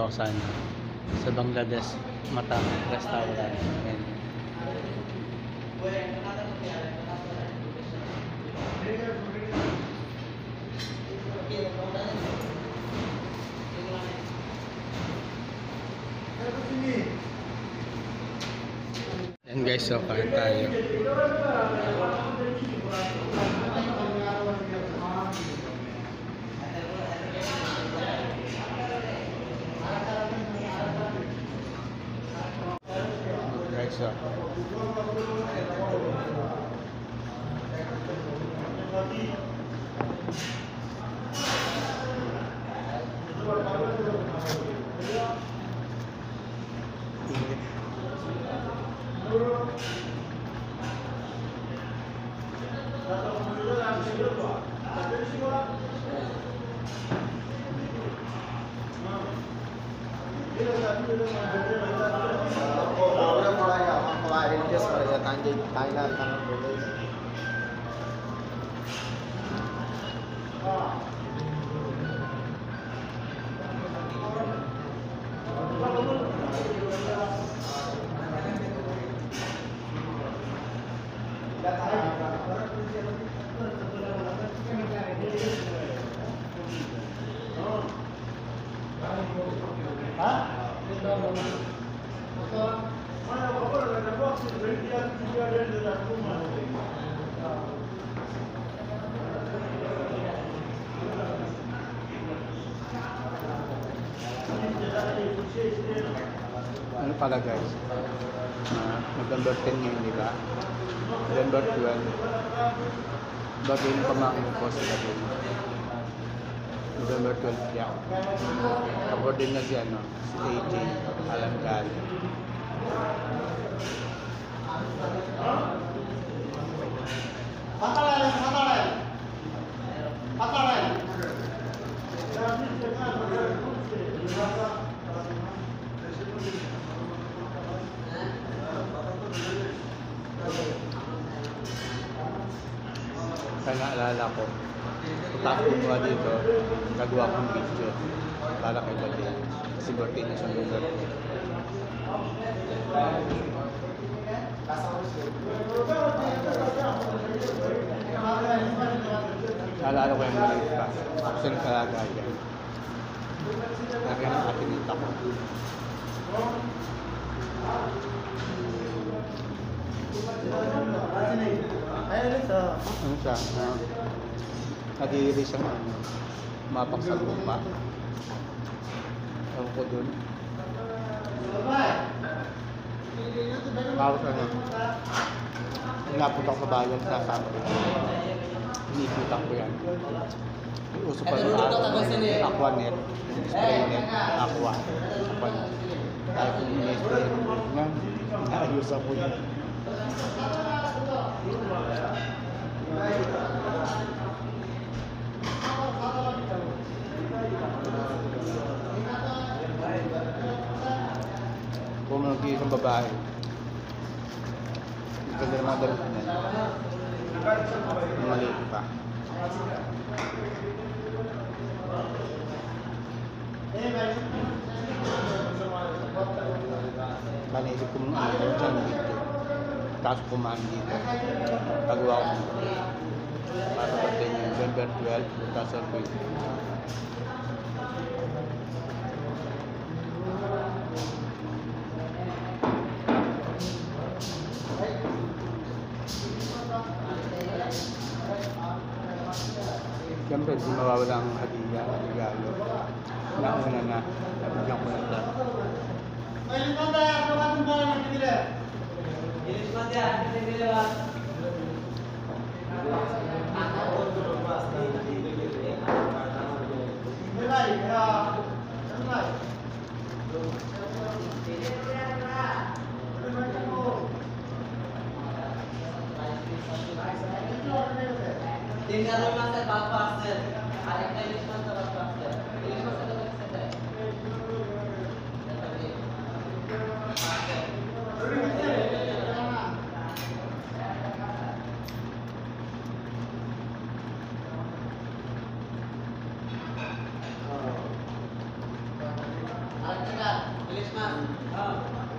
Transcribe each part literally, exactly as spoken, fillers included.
ako sa ano, sa Bangladesh Mata Restaurant. Ayan. Ayan guys, so kain tayo. Guys, so ano pala guys, uh, November ten yun, di ba? November twelve, bago yung pamangkin ko sa gabi. November twelve yan. Kapag din na si ano, si A J Alangal. Patalan, patalan. Patalan. Kaya naalala ko, pagkakot ko nga dito, gagawa kong video para kay Bade. Kasi birthday na siya ng birthday. Naalala ko yung maliit pa. Gusto ng kalagaya. Lagi ng atinita ko. Ano siya? Uh, Nadiri siyang ano, mapak sa lupa. Ewan ko dun. Bawat ano, inapot ako sa bayan, sasama ko. Iniikutan ko yan. Uso pa rin ako, aqua net, spray net, aqua. Aqua net. Dahil kung ini-spray yan, inaayusan ko yan. Kung nag-iisang babae, ganda naman dalit niya. Maliit pa. Naisip ko mong ano ko dyan dito. Tapos kumain dito. Gagawa ko para sa birthday niya, November twelve, two thousand twenty. Siyempre, di mawawala ang hadiah, regalo. Nauna na, nabigyan ko na ito. Tingnan mo lang sa backpaster. Aling na yung sa backpaster. Yung sa backpaster. Aling Bilis na. Ah.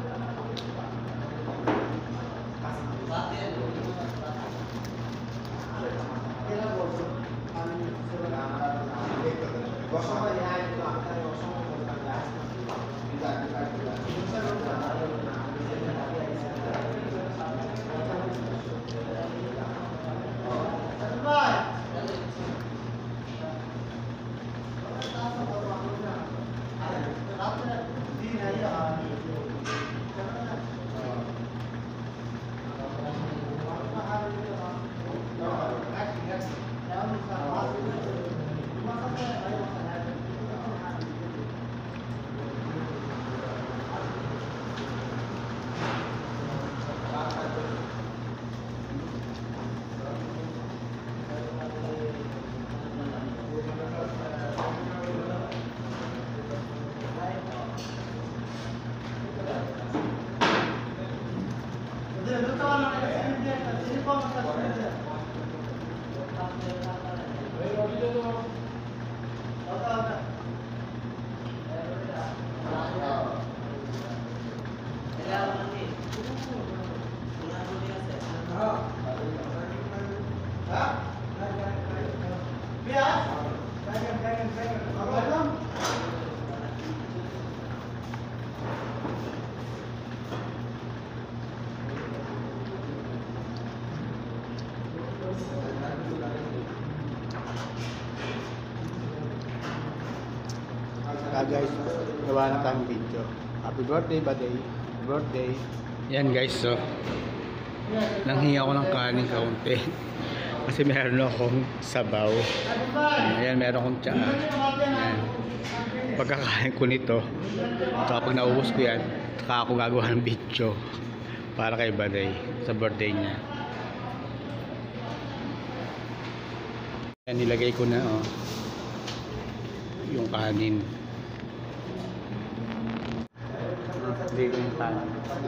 Bate yan. Ah guys, gawa na tayong video. Happy birthday, Baday. Happy birthday. Yan guys, so nanghingi ako ng kanin kaunti. Kasi meron akong sabaw. Ayan, meron akong tsaa. Ayan. Pagkakain ko nito, kapag naubos ko yan, saka ako gagawa ng video para kay Baday sa birthday niya. Ayan, nilagay ko na oh, yung kanin. Nilagay ko yung kanin.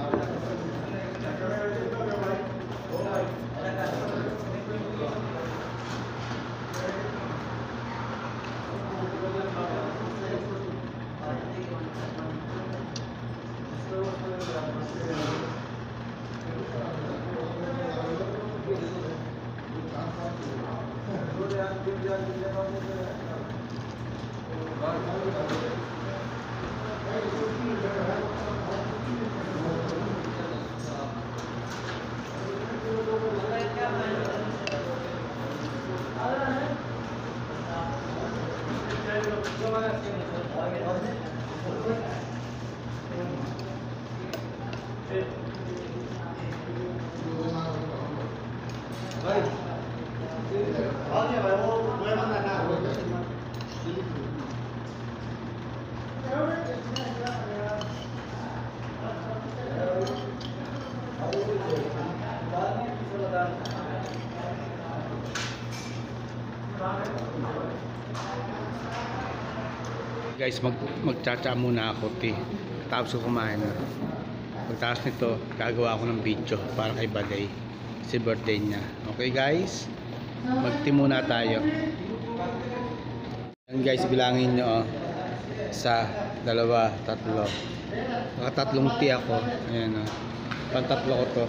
Guys, mag magtsatsa muna ako, ti. Tapos ko kumain na. Pagtapos nito, gagawa ako ng video para kay Baday. Kasi birthday niya. Okay guys? Magti muna tayo. Yan guys, bilangin nyo oh. Isa, dalawa, tatlo. Nakatatlong ti ako. Ayan oh. Pantatlo ko to.